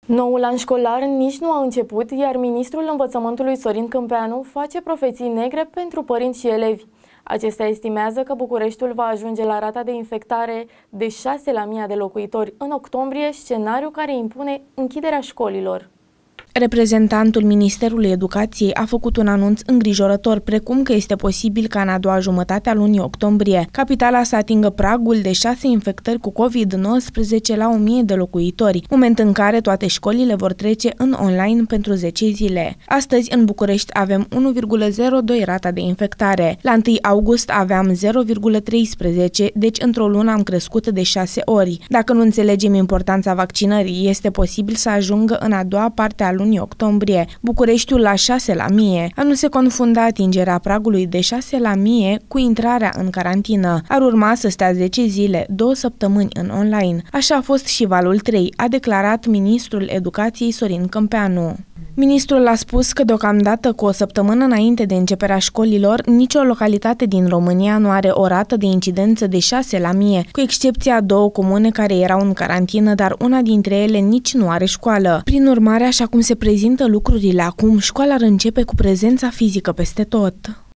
Noul an școlar nici nu a început, iar ministrul învățământului Sorin Câmpeanu face profeții negre pentru părinți și elevi. Acesta estimează că Bucureștiul va ajunge la rata de infectare de 6 la 1000 de locuitori în octombrie, scenariu care impune închiderea școlilor. Reprezentantul Ministerului Educației a făcut un anunț îngrijorător, precum că este posibil ca în a doua jumătate a lunii octombrie capitala să atingă pragul de 6 infectări cu COVID-19 la 1000 de locuitori, moment în care toate școlile vor trece în online pentru 10 zile. Astăzi, în București, avem 1,02 rata de infectare. La 1 august aveam 0,13, deci într-o lună am crescut de 6 ori. Dacă nu înțelegem importanța vaccinării, este posibil să ajungă în a doua parte a lunii octombrie Bucureștiul la 6 la 1000, a nu se confunda atingerea pragului de 6 la 1000 cu intrarea în carantină. Ar urma să stea 10 zile, 2 săptămâni în online. Așa a fost și valul 3, a declarat ministrul Educației Sorin Câmpeanu. Ministrul a spus că deocamdată, cu o săptămână înainte de începerea școlilor, nicio localitate din România nu are o rată de incidență de 6 la 1000, cu excepția a 2 comune care erau în carantină, dar una dintre ele nici nu are școală. Prin urmare, așa cum se prezintă lucrurile acum, școala ar începe cu prezența fizică peste tot.